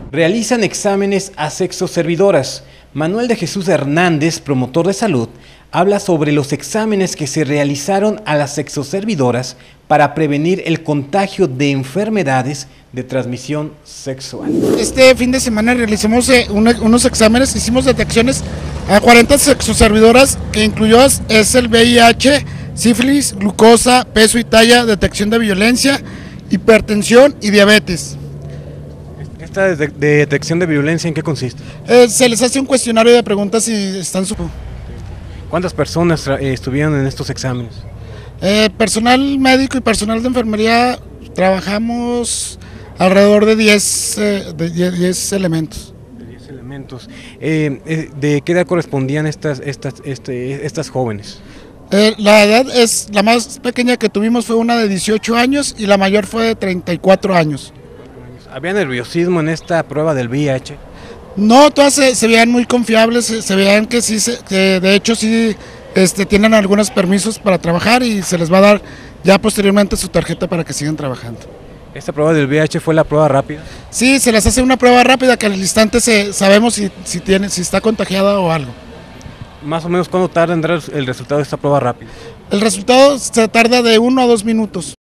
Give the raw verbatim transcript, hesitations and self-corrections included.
Realizan exámenes a sexoservidoras. Manuel de Jesús Hernández, promotor de salud, habla sobre los exámenes que se realizaron a las sexoservidoras para prevenir el contagio de enfermedades de transmisión sexual. Este fin de semana realizamos eh, una, unos exámenes, hicimos detecciones a cuarenta sexoservidoras, que incluyó es el V I H, sífilis, glucosa, peso y talla, detección de violencia, hipertensión y diabetes. ¿Esta de, de detección de violencia en qué consiste? Eh, se les hace un cuestionario de preguntas si están su... ¿Cuántas personas eh, estuvieron en estos exámenes? Eh, personal médico y personal de enfermería trabajamos alrededor de diez, eh, de diez elementos. De diez elementos. Eh, eh, ¿De qué edad correspondían estas, estas, este, estas jóvenes? Eh, la edad es, la más pequeña que tuvimos fue una de dieciocho años y la mayor fue de treinta y cuatro años. ¿Había nerviosismo en esta prueba del V I H? No, todas se, se veían muy confiables, se, se veían que sí, se, que de hecho sí este, tienen algunos permisos para trabajar y se les va a dar ya posteriormente su tarjeta para que sigan trabajando. ¿Esta prueba del V I H fue la prueba rápida? Sí, se les hace una prueba rápida que al instante se, sabemos si, si, tiene, si está contagiada o algo. ¿Más o menos cuánto tarda en dar el resultado de esta prueba rápida? El resultado se tarda de uno a dos minutos.